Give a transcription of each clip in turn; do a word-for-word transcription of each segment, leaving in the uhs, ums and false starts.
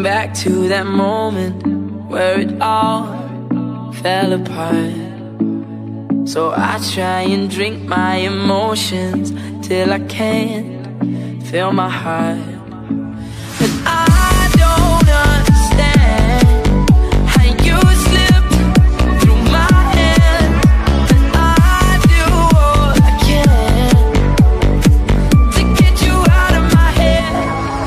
back to that moment where it all fell apart. So I try and drink my emotions till I can't feel my heart. And I don't understand how you slip through my hands, and I do all I can to get you out of my head.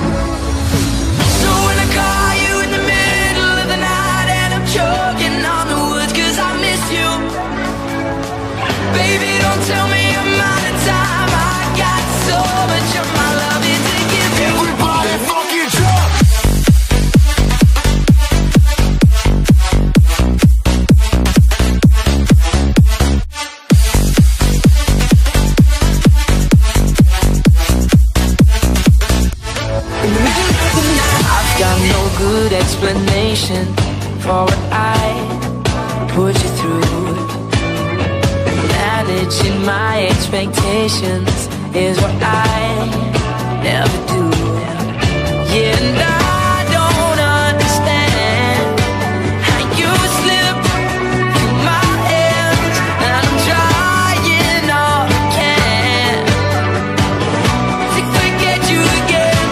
So when I call you in the middle of the night and I'm choking on the woods 'cause I miss you, baby, don't tell me I'm out of time. I got so much of my love to give you. Everybody fucking jump! I've got no good explanation for what I put you through. Managing my expectations is what I never do. Yeah, and I don't understand how you slip through my hands, and I'm trying all I can to forget you again.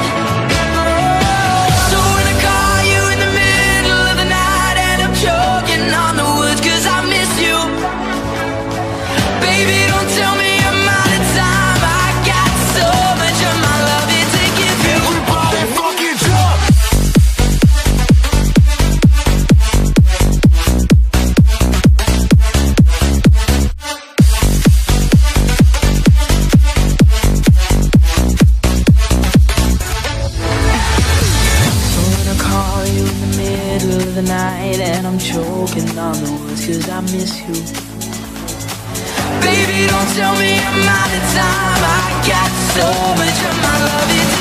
So when I call you in the middle of the night and I'm choking on the woods 'cause I miss you, baby, don't tell me I'm out of time. I got so much of my love to give you. Everybody fucking jump! So when I call you in the middle of the night and I'm choking on the woods 'cause I miss you, baby, don't tell me I'm out of time. I got so much of my love.